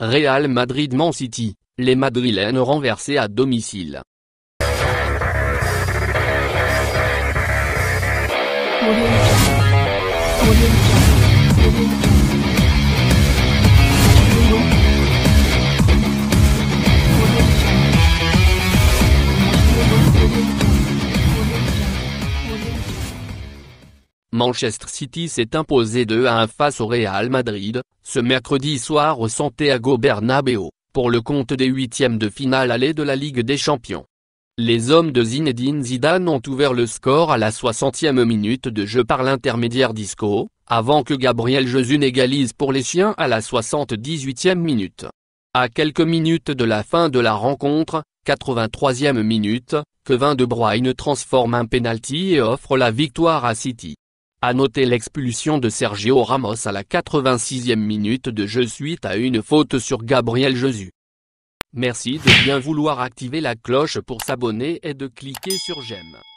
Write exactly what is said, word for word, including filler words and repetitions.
Real Madrid-Man City, les Madrilènes renversés à domicile. Manchester City s'est imposé deux à un face au Real Madrid, ce mercredi soir au Santiago Bernabéu, pour le compte des huitièmes de finale aller de la Ligue des Champions. Les hommes de Zinedine Zidane ont ouvert le score à la soixantième minute de jeu par l'intermédiaire d'Isco, avant que Gabriel Jesus n'égalise pour les siens à la soixante-dix-huitième minute. À quelques minutes de la fin de la rencontre, quatre-vingt-troisième minute, Kevin De Bruyne transforme un penalty et offre la victoire à City. À noter l'expulsion de Sergio Ramos à la quatre-vingt-sixième minute de jeu suite à une faute sur Gabriel Jesus. Merci de bien vouloir activer la cloche pour s'abonner et de cliquer sur j'aime.